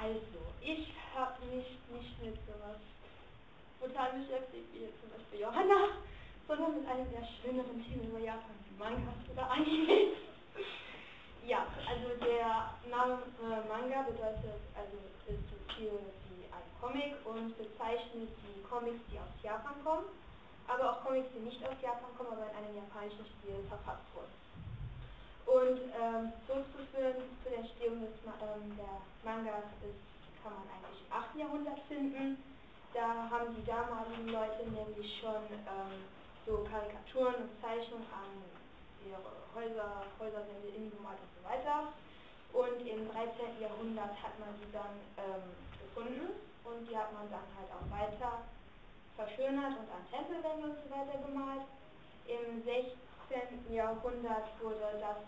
Also, ich habe mich nicht mit sowas total beschäftigt, wie jetzt zum Beispiel Johanna, sondern mit einem sehr schöneren Thema über Japan, wie Mangas oder Animes. Ja, also der Name Manga bedeutet, also ist so viel wie ein Comic und bezeichnet die Comics, die aus Japan kommen, aber auch Comics, die nicht aus Japan kommen, aber in einem japanischen Stil verfasst wurden. Und zurückzuführen zu der Entstehung der Mangas kann man eigentlich im 8. Jahrhundert finden. Da haben die damaligen Leute nämlich schon so Karikaturen und Zeichnungen an ihre Häuserwände innen gemalt und so weiter. Und im 13. Jahrhundert hat man sie dann gefunden und die hat man dann halt auch weiter verschönert und an Tempelwände und so weiter gemalt. Im 16. Jahrhundert wurde das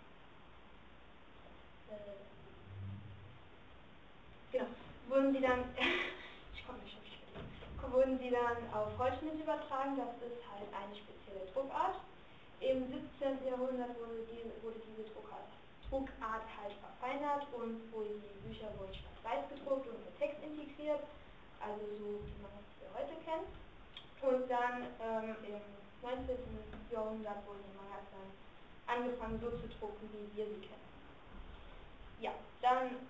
wurden sie dann auf Holzschnitt übertragen, das ist halt eine spezielle Druckart. Im 17. Jahrhundert wurde diese Druckart halt verfeinert und die Bücher wurden schwarz-weiß gedruckt und mit Text integriert, also so wie man das heute kennt. Und dann im 19. Jahrhundert wurden die Mangas dann angefangen so zu drucken, wie wir sie kennen. Ja, dann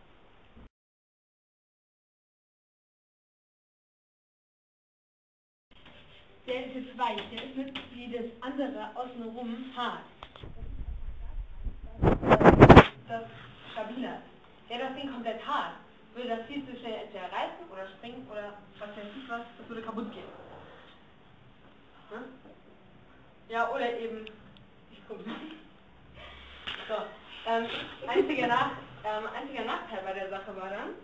der ist jetzt weich, der ist nicht wie das andere außenrum hart. Das ist stabiler. Wäre das Ding komplett hart, würde das viel zu schnell entweder reißen oder springen oder was weiß ich was, das würde kaputt gehen. Hm? Ja, oder eben, ich gucke mal. So, einziger Nachteil bei der Sache war dann,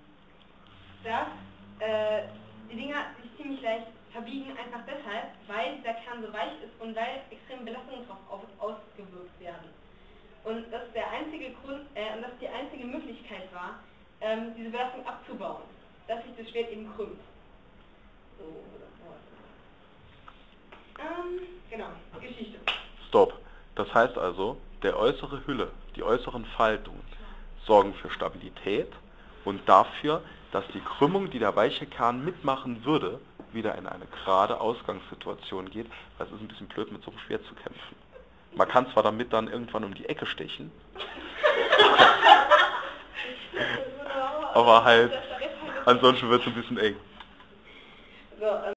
dass die Dinger sich ziemlich leicht verbiegen, einfach deshalb, weil der Kern so weich ist und weil extreme Belastungen darauf ausgewirkt werden. Und das ist der einzige Grund, und das die einzige Möglichkeit war, diese Belastung abzubauen, dass sich das Schwert eben krümmt. So, genau, Geschichte. Stopp. Das heißt also, der äußere Hülle, die äußeren Faltungen sorgen für Stabilität und dafür, dass die Krümmung, die der weiche Kern mitmachen würde, wieder in eine gerade Ausgangssituation geht, weil es ist ein bisschen blöd, mit so einem Schwert zu kämpfen. Man kann zwar damit dann irgendwann um die Ecke stechen, aber halt, ansonsten wird es ein bisschen eng. So,